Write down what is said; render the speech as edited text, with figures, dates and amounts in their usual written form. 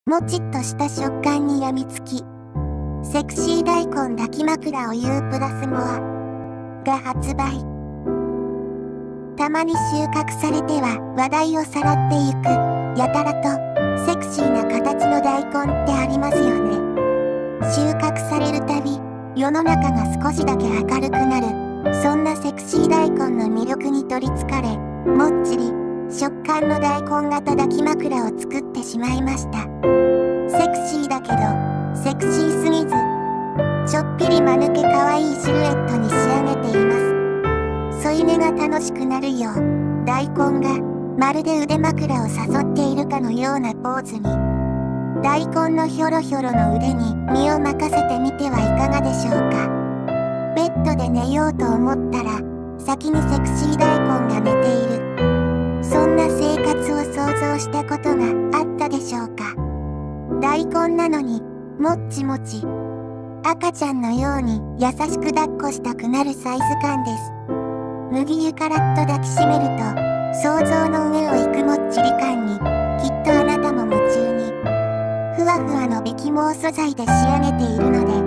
もちっとした食感にやみつき、セクシー大根抱き枕を言うプラスモアが発売。たまに収穫されては話題をさらっていく、やたらとセクシーな形の大根ってありますよね。収穫されるたび、世の中が少しだけ明るくなる、そんなセクシー大根の魅力に取りつかれ、もっちり食感の大根型抱き枕を作ってしまいました。セクシーだけどセクシーすぎず、ちょっぴり間抜け可愛いシルエットに仕上げています。添い寝が楽しくなるよう、大根がまるで腕枕を誘っているかのようなポーズに、大根のひょろひょろの腕に身を任せてみてはいかがでしょうか。ベッドで寝ようと思ったら先にセクシー大根が寝ている、そんな生活を想像したことがあったでしょうか。大根なのにもっちもち、赤ちゃんのように優しく抱っこしたくなるサイズ感です。麦湯からっと抱きしめると想像の上を行くもっちり感に、きっとあなたも夢中に。ふわふわのべき毛素材で仕上げているので、